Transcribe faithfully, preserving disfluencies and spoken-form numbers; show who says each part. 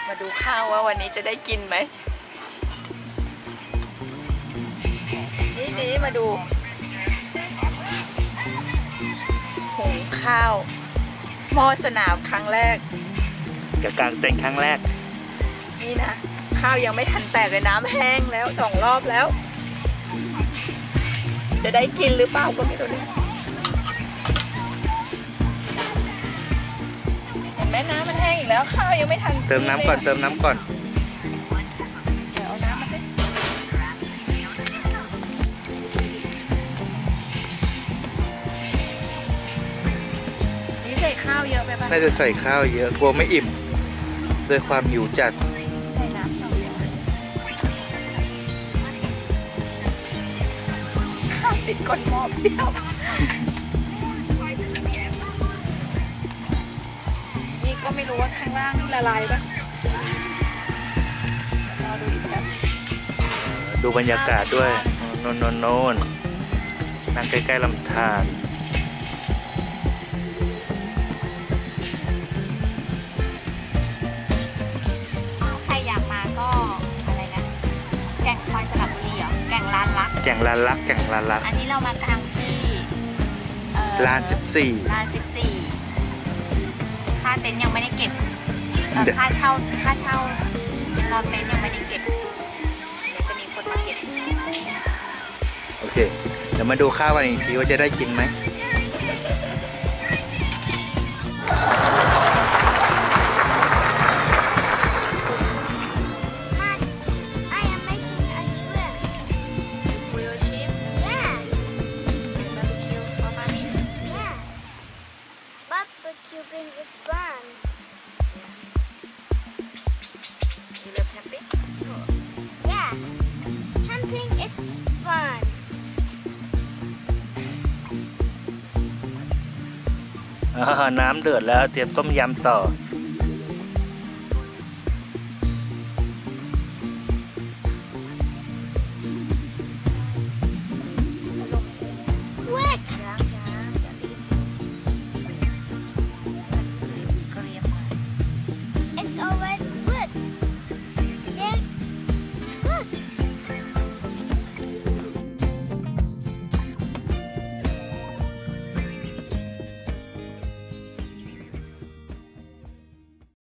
Speaker 1: มาดูข้าวว่าวันนี้จะได้กินไหมนี่นี่มาดูหุงข้าวหม้อสนามครั้งแรก
Speaker 2: จะกางเต็นท์ครั้งแรก
Speaker 1: นี่นะข้าวยังไม่ทันแตกเลยน้ำแห้งแล้วสองรอบแล้วจะได้กินหรือเปล่าก็ไม่รู้เนี่ยเห็นไหมน้ำมันแห้งอีกแล้วข้าวยังไม่ทัน
Speaker 2: เติมน้ำก่อนเติมน้ำก่อน
Speaker 1: เดี๋ยวเอาน้ำมาสินี่ใส่ข้าวเยอะไปป่ะ
Speaker 2: น่าจะใส่ข้าวเยอะกลัวไม่อิ่มด้วยความหิวจัด
Speaker 1: ใส่น้ำสองอย่างข้าวติดก้นหม้อเปรี้ยวนี่ก็ไม่รู้ว่าข้างล่างนี่ละลายป่ะรอดูอีกครับ
Speaker 2: ดูบรรยากาศด้วยโน่นโน่นโน่นนั่งใกล้ๆลำธาร
Speaker 1: ใครอยากมาก็อะไรนะแก่งคอยสระบุรีเหรอแก่งลานลัก
Speaker 2: แก่งลานลักแก่งลานลัก
Speaker 1: อันนี้เรามากางที่
Speaker 2: ลานสิบสี่
Speaker 1: ลานสิบสี่ค่าเต็นท์ยังไม่ได้เก็บค่าเช่าค่าเช่านอนเต็นท์ยังไม่ได้เก็บเดี๋ยวจะมีคนมาเก็บ
Speaker 2: โอเคเดี๋ยวมาดูข้าวกันอีกทีว่าจะได้กินไหมน้ำเดือดแล้วเตรียมต้มยำต่อ